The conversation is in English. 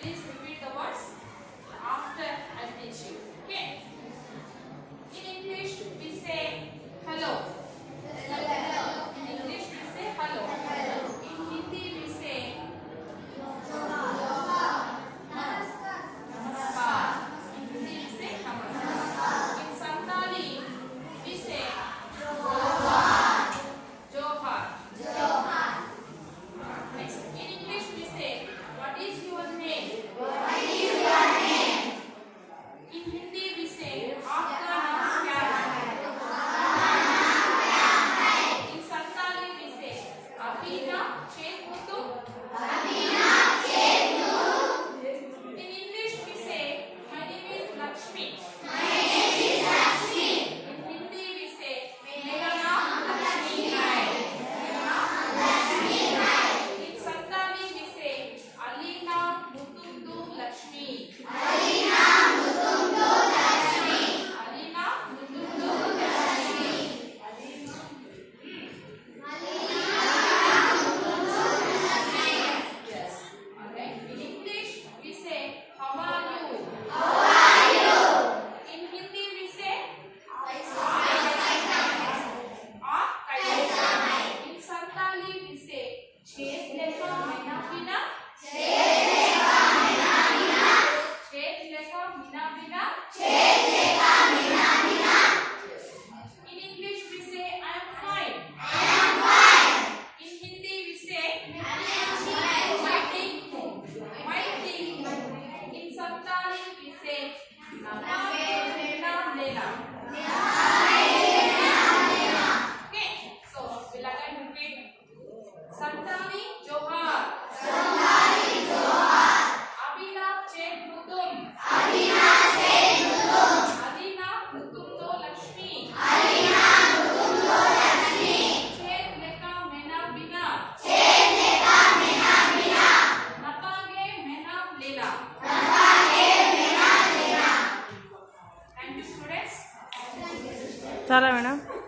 Please repeat the words after I teach you. Okay. In English we say hello. Hello. In English we say hello. Hello. In Hindi we say namaskar. Namaskar. In Hindi we say namaskar. In Santhali we say Johar. Johar. Johar. Next, in English we say, what is your name? What is your name? In Hindi we say, आपका नाम क्या है? In Santhali we say, Abhina Chetutu. Abhina Chetutu. In English we say, my name is Lakshmi. My name is Lakshmi. In Hindi we say, मेरा नाम लक्ष्मी है. मेरा नाम लक्ष्मी है. In Santhali we say, Alina Mutundu Lakshmi. Alina Mutundu Lakshmi. Alina Mutundu Lakshmi. Alina Mutundu Lakshmi. Yes. Alright. In English we say, how are you? How are you? In Hindi we say, आप कैसा है? In Santhali we say, छेद लेखा मीना बिना. छेद लेखा मीना बिना. छेद लेखा मीना बिना. छेद लेखा मीना बिना. In English we say, I am fine. I am fine. In Hindi we say, मैं ठीक हूँ. मैं ठीक हूँ. In Santhali we say, नमागे मेरा लेना. Okay, so we'll again repeat. Santhali Johar. Santhali Johar. Abhina Chetutum. Abhina Chetutum. Alina Mutundu Lakshmi. Alina Mutundu Lakshmi. Ched leka mena bina. Ched leka mena bina. Napage mena lena. Napage mena lena. Thank you, students. Chala madam.